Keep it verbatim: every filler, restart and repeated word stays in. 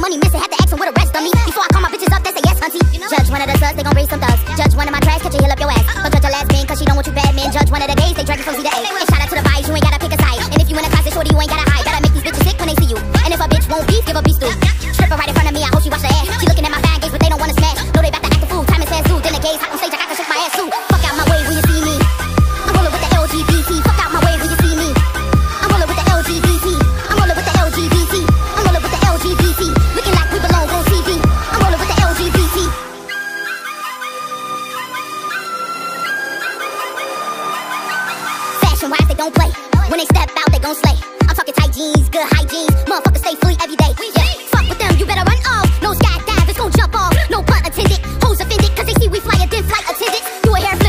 money missing, had to ask him what the rest of me. Before I call my bitches up, they say yes, auntie. Judge one of the suds, they gon' raise some thugs. Judge one of my trash, catch you, heal up your ass. Don't judge a last man, cause she don't want you bad men. Judge one of the gays, they drag you from Z to A. And shout out to the vibes, you ain't gotta pick a side. And if you in a closet, shorty, you ain't gotta hide. Gotta make these bitches sick when they see you. And if a bitch won't beef, give a beef stew. Stripper right in front of me, I hope she wash her ass. She looking at my fine gays, but they don't wanna smash. Know they bout to act the fool, time is fast too. Then the gays hot on stage, I got to shake my ass too. Fuck out my way when you see me. I'm rolling with the L G B T. Fuck out my way when you see me. I'm rolling with the L G B T. I'm rolling with the L G B T. I'm rolling with the L G B T. Looking like we belong on T V. I'm rolling with the L G B T. Fashion wise, they don't play. When they step out, they gon' slay. I'm talking tight jeans, good hygiene. Motherfuckers stay free every day. Yeah, fuck with them, you better run off. No skydive, it's gon' jump off. No pun attended. Hoes offended, cause they see we fly a dim flight attendants. Do a hair flip.